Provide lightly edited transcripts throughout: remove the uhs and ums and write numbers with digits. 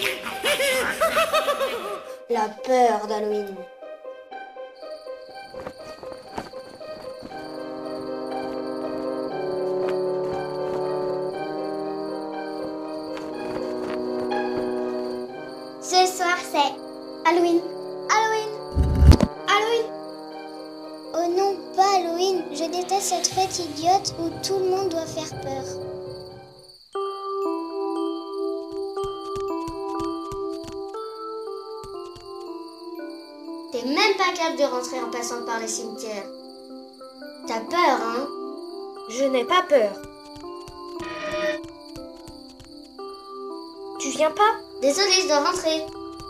La peur d'Halloween. Ce soir, c'est Halloween. Halloween. Halloween. Oh non, pas Halloween. Je déteste cette fête idiote où tout le monde doit faire peur. T'es même pas capable de rentrer en passant par les cimetières. T'as peur, hein? Je n'ai pas peur. Tu viens pas? Désolée, je dois rentrer.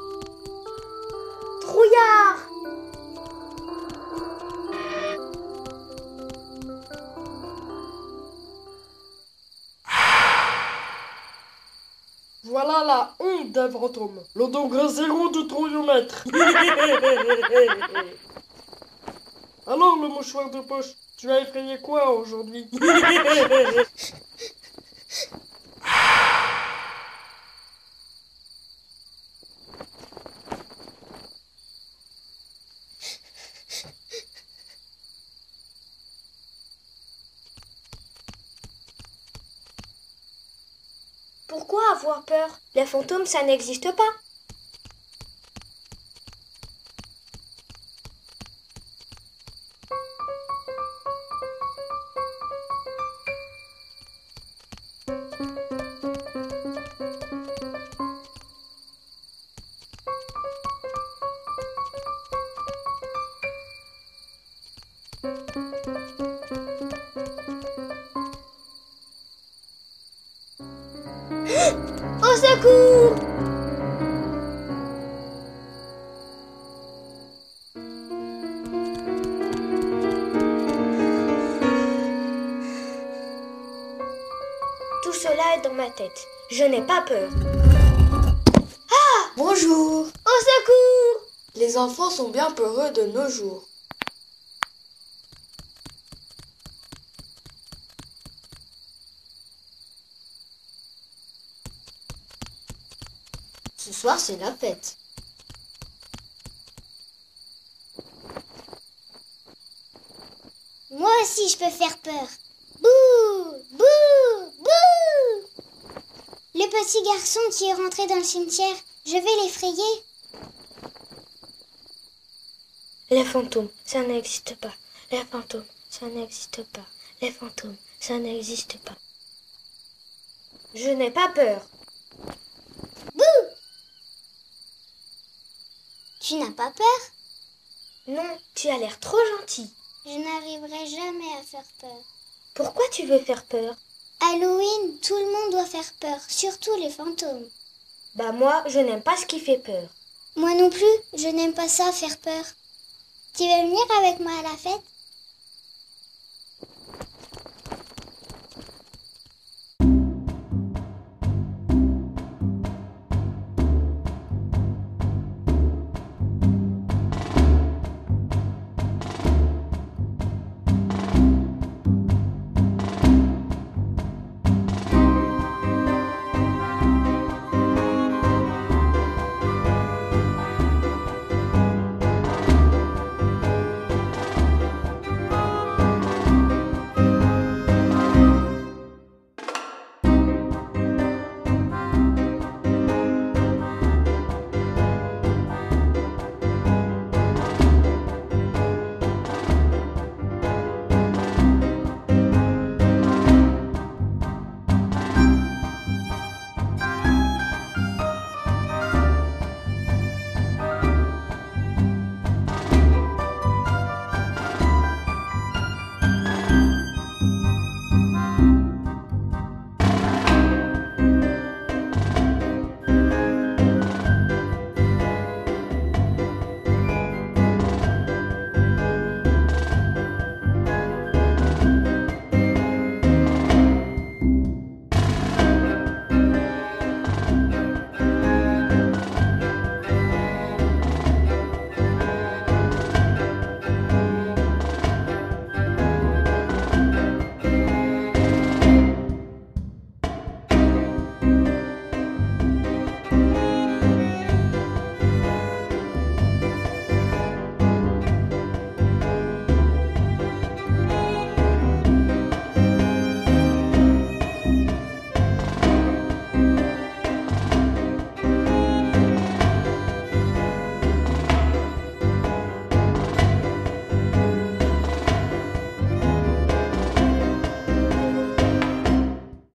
Trouillard! Voilà la honte d'un fantôme. Le degré zéro du trouillomètre. Alors, le mouchoir de poche, tu as effrayé quoi aujourd'hui? Pourquoi avoir peur? Les fantômes, ça n'existe pas. Au secours! Tout cela est dans ma tête. Je n'ai pas peur. Bonjour. Au secours! Les enfants sont bien peureux de nos jours. Ce soir, c'est la fête. Moi aussi, je peux faire peur. Bouh! Bouh! Bouh! Le petit garçon qui est rentré dans le cimetière, je vais l'effrayer. Les fantômes, ça n'existe pas. Les fantômes, ça n'existe pas. Les fantômes, ça n'existe pas. Je n'ai pas peur. Bouh! Tu n'as pas peur? Non, tu as l'air trop gentil. Je n'arriverai jamais à faire peur. Pourquoi tu veux faire peur? Halloween, tout le monde doit faire peur, surtout les fantômes. Bah moi, je n'aime pas ce qui fait peur. Moi non plus, je n'aime pas ça, faire peur. Tu veux venir avec moi à la fête?